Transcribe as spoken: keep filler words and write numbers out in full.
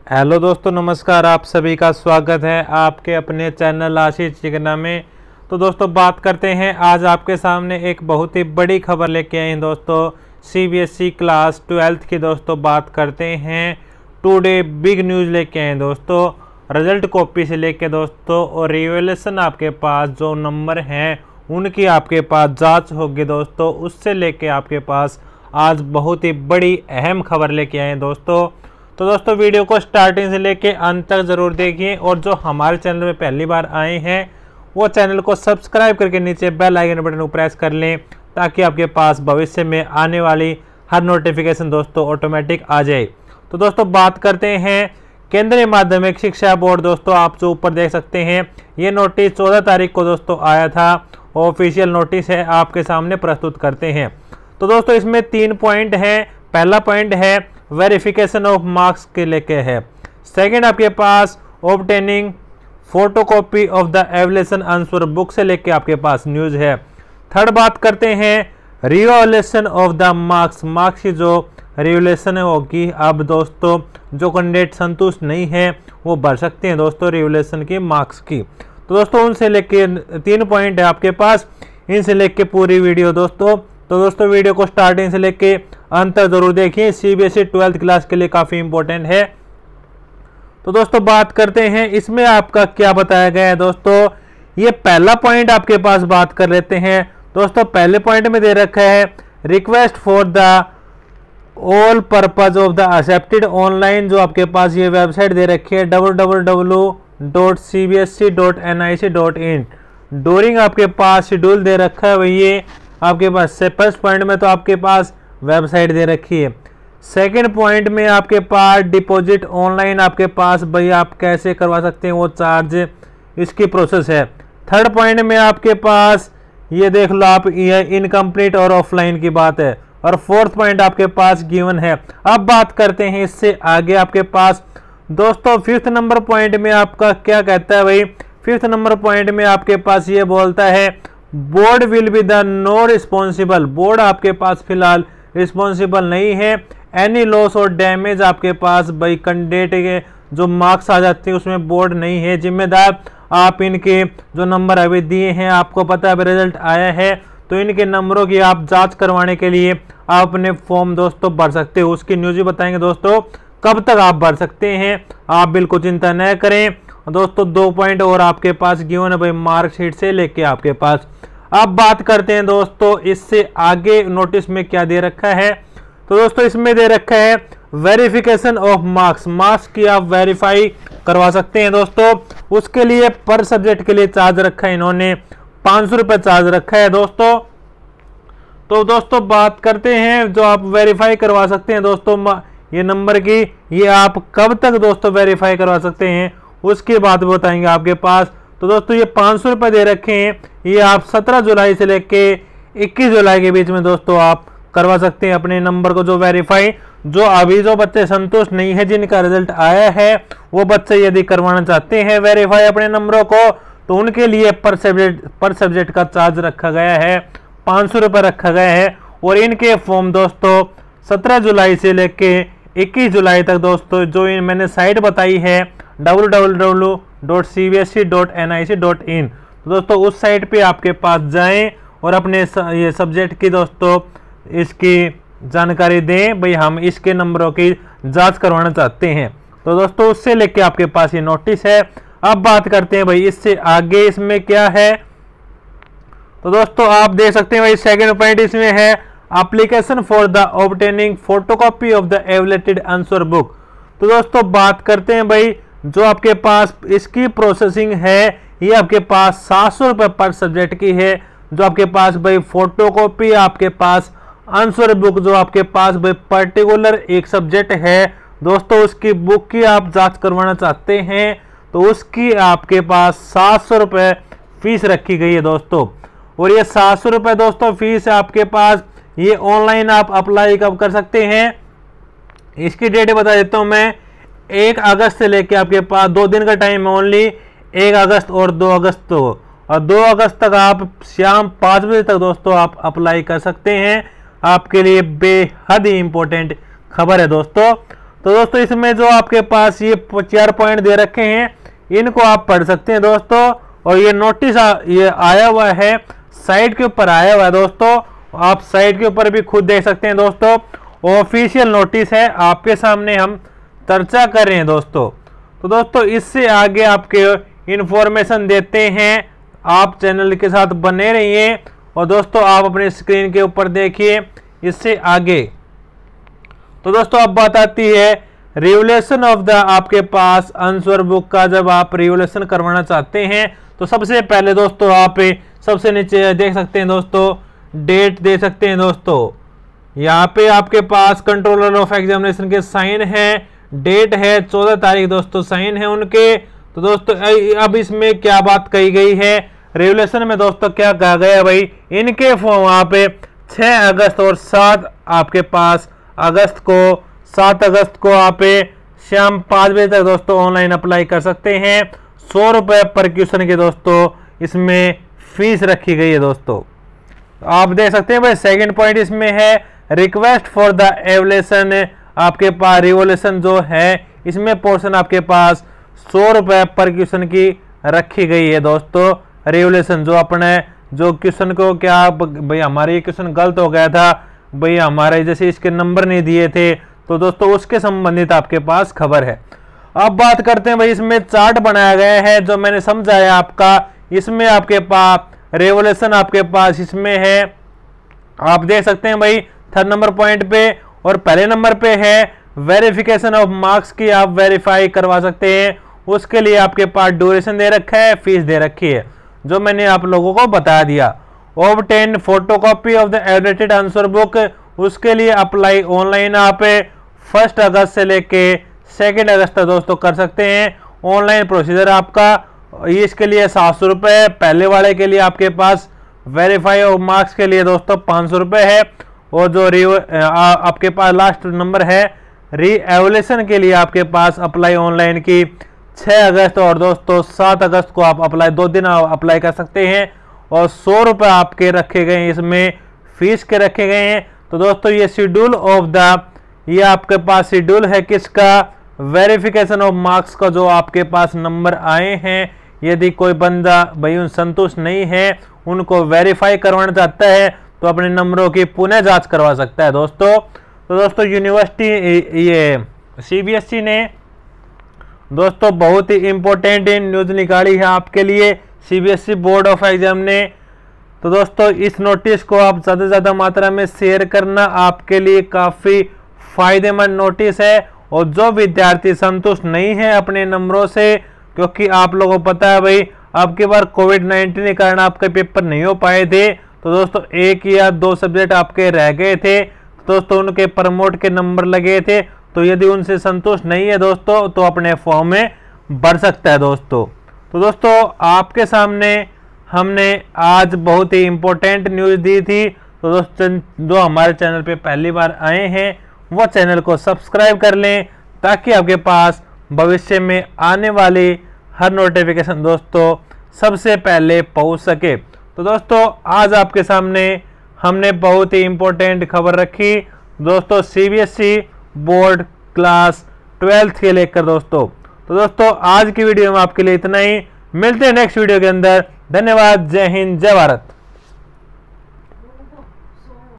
Hello दोस्तों, नमस्कार। आप सभी का स्वागत है आपके अपने चैनल आशीष चिकना में। तो दोस्तों बात करते हैं, आज आपके सामने एक बहुत ही बड़ी खबर लेके आए हैं दोस्तों। सीबीएसई क्लास ट्वेल्थ की दोस्तों बात करते हैं। टुडे बिग न्यूज़ लेके आए हैं दोस्तों, रिजल्ट कॉपी से लेके दोस्तों और रिवैल्यूएशन आपके पास जो नंबर हैं उनकी आपके पास जांच होगी दोस्तों। उससे लेके आपके पास आज बहुत ही बड़ी अहम खबर लेके आए हैं दोस्तों। तो दोस्तों वीडियो को स्टार्टिंग से लेके अंत तक ज़रूर देखिए, और जो हमारे चैनल में पहली बार आए हैं वो चैनल को सब्सक्राइब करके नीचे बेल आइकन बटन को प्रेस कर लें, ताकि आपके पास भविष्य में आने वाली हर नोटिफिकेशन दोस्तों ऑटोमेटिक आ जाए। तो दोस्तों बात करते हैं केंद्रीय माध्यमिक शिक्षा बोर्ड। दोस्तों आप जो ऊपर देख सकते हैं, ये नोटिस चौदह तारीख को दोस्तों आया था। ऑफिशियल नोटिस है, आपके सामने प्रस्तुत करते हैं। तो दोस्तों इसमें तीन पॉइंट हैं। पहला पॉइंट है वेरिफिकेशन ऑफ मार्क्स के लेके है। सेकंड आपके पास obtaining photocopy of the evaluation answer book से लेके आपके पास न्यूज़ है। थर्ड बात करते हैं revaluation of the marks, marks की जो रिवैल्यूएशन होगी। अब दोस्तों जो कैंडिडेट संतुष्ट नहीं है वो भर सकते हैं दोस्तों रिवैल्यूएशन की मार्क्स की। तो दोस्तों उनसे लेके तीन पॉइंट है आपके पास, इनसे लेके पूरी वीडियो दोस्तों। तो दोस्तों वीडियो को स्टार्टिंग से लेके अंत तक जरूर देखिए, सीबीएसई ट्वेल्थ क्लास के लिए काफ़ी इंपॉर्टेंट है। तो दोस्तों बात करते हैं इसमें आपका क्या बताया गया है दोस्तों। ये पहला पॉइंट आपके पास बात कर लेते हैं दोस्तों। पहले पॉइंट में दे रखा है request for the all purpose of the accepted online. जो आपके पास ये वेबसाइट दे रखी है W W W dot C B S E dot N I C dot in. During आपके पास शेड्यूल दे रखा है भाई, ये आपके पास से फर्स्ट पॉइंट में तो आपके पास वेबसाइट दे रखी है। सेकंड पॉइंट में आपके पास डिपॉजिट ऑनलाइन आपके पास भाई आप कैसे करवा सकते हैं, वो चार्ज इसकी प्रोसेस है। थर्ड पॉइंट में आपके पास ये देख लो आप, ये इनकम्प्लीट और ऑफलाइन की बात है। और फोर्थ पॉइंट आपके पास गिवन है। अब बात करते हैं इससे आगे आपके पास दोस्तों फिफ्थ नंबर पॉइंट में आपका क्या कहता है भाई। फिफ्थ नंबर पॉइंट में आपके पास ये बोलता है board will be the no responsible. Board आपके पास फिलहाल रिस्पॉन्सिबल नहीं है। एनी लॉस और डैमेज आपके पास भाई कैंडिडेट के जो मार्क्स आ जाते हैं उसमें बोर्ड नहीं है जिम्मेदार। आप इनके जो नंबर अभी दिए हैं, आपको पता है रिजल्ट आया है, तो इनके नंबरों की आप जांच करवाने के लिए आप अपने फॉर्म दोस्तों भर सकते हो। उसकी न्यूज़ भी बताएंगे दोस्तों कब तक आप भर सकते हैं, आप बिल्कुल चिंता न करें दोस्तों। दो पॉइंट और आपके पास गिवन है भाई मार्कशीट से लेके आपके पास। अब बात करते हैं दोस्तों इससे आगे नोटिस में क्या दे रखा है। तो दोस्तों इसमें दे रखा है वेरिफिकेशन ऑफ मार्क्स, मार्क्स की आप वेरीफाई करवा सकते हैं दोस्तों। उसके लिए पर सब्जेक्ट के लिए चार्ज रखा है इन्होंने, पाँच सौ रुपये चार्ज रखा है दोस्तों। तो दोस्तों बात करते हैं जो आप वेरीफाई करवा सकते हैं दोस्तों ये नंबर की, ये आप कब तक दोस्तों वेरीफाई करवा सकते हैं उसकी बात बताएंगे आपके पास। तो दोस्तों ये पाँच सौ रुपये दे रखे हैं, ये आप सत्रह जुलाई से लेके इक्कीस जुलाई के बीच में दोस्तों आप करवा सकते हैं अपने नंबर को जो वेरीफाई। जो अभी जो बच्चे संतुष्ट नहीं है, जिनका रिजल्ट आया है, वो बच्चे यदि करवाना चाहते हैं वेरीफाई अपने नंबरों को, तो उनके लिए पर सब्जेक्ट पर सब्जेक्ट का चार्ज रखा गया है, पाँच सौ रुपये रखा गया है। और इनके फॉर्म दोस्तों सत्रह जुलाई से लेके इक्कीस जुलाई तक दोस्तों जो इन मैंने साइट बताई है W W W dot C B S E dot N I C dot in, तो दोस्तों उस साइट पे आपके पास जाएं और अपने ये सब्जेक्ट की दोस्तों इसकी जानकारी दें भाई, हम इसके नंबरों की जांच करवाना चाहते हैं। तो दोस्तों उससे लेके आपके पास ये नोटिस है। अब बात करते हैं भाई इससे आगे इसमें क्या है। तो दोस्तों आप देख सकते हैं भाई सेकंड पॉइंट इसमें है application for the obtaining photocopy of the evaluated answer book. तो दोस्तों बात करते हैं भाई जो आपके पास इसकी प्रोसेसिंग है, ये आपके पास सात सौ रुपये पर सब्जेक्ट की है। जो आपके पास भाई फोटोकॉपी आपके पास आंसर बुक जो आपके पास भाई पर्टिकुलर एक सब्जेक्ट है दोस्तों, उसकी बुक की आप जांच करवाना चाहते हैं तो उसकी आपके पास सात सौ रुपये फीस रखी गई है दोस्तों। और ये सात सौ रुपये दोस्तों फीस है आपके पास। ये ऑनलाइन आप अप्लाई कब कर सकते हैं, इसकी डेट बता देता हूँ मैं। एक अगस्त से लेके आपके पास दो दिन का टाइम है ओनली, एक अगस्त और दो अगस्त को, और दो अगस्त तक आप शाम पाँच बजे तक दोस्तों आप अप्लाई कर सकते हैं। आपके लिए बेहद ही इंपॉर्टेंट खबर है दोस्तों। तो दोस्तों इसमें जो आपके पास ये चार पॉइंट दे रखे हैं इनको आप पढ़ सकते हैं दोस्तों। और ये नोटिस ये आया हुआ है, साइट के ऊपर आया हुआ है दोस्तों, आप साइट के ऊपर भी खुद देख सकते हैं दोस्तों। ऑफिशियल नोटिस है, आपके सामने हम चर्चा कर रहे हैं दोस्तों। तो दोस्तों इससे आगे आपके इंफॉर्मेशन देते हैं, आप चैनल के साथ बने रहिए। और दोस्तों आप अपनी स्क्रीन के ऊपर देखिए इससे आगे। तो दोस्तों अब बात आती है रिवोल्यूशन ऑफ द आपके पास आंसर बुक का। जब आप रिवोल्यूशन करवाना चाहते हैं तो सबसे पहले दोस्तों आप सबसे नीचे देख सकते हैं दोस्तों, डेट दे सकते हैं दोस्तों। यहाँ पे आपके पास कंट्रोलर ऑफ एग्जामिनेशन के साइन है, डेट है चौदह तारीख दोस्तों, साइन है उनके। तो दोस्तों अब इसमें क्या बात कही गई है रिवोल्यूशन में दोस्तों, क्या कहा गया भाई, इनके फॉर्म वहाँ पे छह अगस्त और सात आपके पास अगस्त को सात अगस्त को आप शाम पाँच बजे तक दोस्तों ऑनलाइन अप्लाई कर सकते हैं। सौ रुपये पर क्वेश्चन के दोस्तों इसमें फीस रखी गई है दोस्तों। आप देख सकते हैं भाई सेकंड पॉइंट इसमें है रिक्वेस्ट फॉर द एवलेशन। आपके पास रिवोल्यूशन जो है इसमें पोर्शन आपके पास सौ रुपये पर क्वेश्चन की रखी गई है दोस्तों। रिवोल्यूशन जो अपने जो क्वेश्चन को क्या भाई हमारे ये क्वेश्चन गलत हो गया था भाई, हमारे जैसे इसके नंबर नहीं दिए थे, तो दोस्तों उसके संबंधित आपके पास खबर है। अब बात करते हैं भाई, इसमें चार्ट बनाया गया है जो मैंने समझाया आपका। इसमें आपके पास रिवोल्यूशन आपके पास इसमें है, आप देख सकते हैं भाई थर्ड नंबर पॉइंट पे। और पहले नंबर पे है वेरिफिकेशन ऑफ मार्क्स की, आप वेरीफाई करवा सकते हैं, उसके लिए आपके पास ड्यूरेशन दे रखा है, फीस दे रखी है जो मैंने आप लोगों को बता दिया। Obtain photocopy of the edited answer book, उसके लिए अप्लाई ऑनलाइन आप फर्स्ट अगस्त से लेके सेकेंड अगस्त तक दोस्तों कर सकते हैं। ऑनलाइन प्रोसीजर आपका इसके लिए सात सौ रुपये, पहले वाले के लिए आपके पास वेरीफाई ऑफ मार्क्स के लिए दोस्तों पाँच सौ रुपये है। और जो री आपके पास लास्ट नंबर है री एवोल्यूशन के लिए आपके पास अप्लाई ऑनलाइन की छह अगस्त और दोस्तों सात अगस्त को आप अप्लाई दो दिन अप्लाई कर सकते हैं। और सौ रुपये आपके रखे गए हैं, इसमें फीस के रखे गए हैं। तो दोस्तों ये शेड्यूल ऑफ द ये आपके पास शेड्यूल है किसका, वेरिफिकेशन ऑफ मार्क्स का, जो आपके पास नंबर आए हैं। यदि कोई बंदा भाई उन संतुष्ट नहीं है, उनको वेरीफाई करवाना चाहता है तो अपने नंबरों की पुनः जांच करवा सकता है दोस्तों। तो दोस्तों यूनिवर्सिटी ये सीबीएसई ने दोस्तों बहुत ही इंपॉर्टेंट न्यूज़ निकाली है आपके लिए, सीबीएसई बोर्ड ऑफ एग्जाम ने। तो दोस्तों इस नोटिस को आप ज़्यादा से ज़्यादा मात्रा में शेयर करना, आपके लिए काफ़ी फायदेमंद नोटिस है। और जो विद्यार्थी संतुष्ट नहीं है अपने नंबरों से, क्योंकि आप लोगों को पता है भाई अब की बार कोविड नाइन्टीन के कारण आपके पेपर नहीं हो पाए थे, तो दोस्तों एक या दो सब्जेक्ट आपके रह गए थे दोस्तों, उनके प्रमोट के नंबर लगे थे। तो यदि उनसे संतुष्ट नहीं है दोस्तों तो अपने फॉर्म में भर सकता है दोस्तों। तो दोस्तों आपके सामने हमने आज बहुत ही इम्पोर्टेंट न्यूज़ दी थी। तो दोस्तों जो हमारे चैनल पे पहली बार आए हैं वो चैनल को सब्सक्राइब कर लें, ताकि आपके पास भविष्य में आने वाली हर नोटिफिकेशन दोस्तों सबसे पहले पहुंच सके। तो दोस्तों आज आपके सामने हमने बहुत ही इम्पोर्टेंट खबर रखी दोस्तों, सीबीएसई बोर्ड क्लास ट्वेल्थ के लेकर दोस्तों। तो दोस्तों आज की वीडियो में आपके लिए इतना ही, मिलते हैं नेक्स्ट वीडियो के अंदर। धन्यवाद, जय हिंद, जय भारत।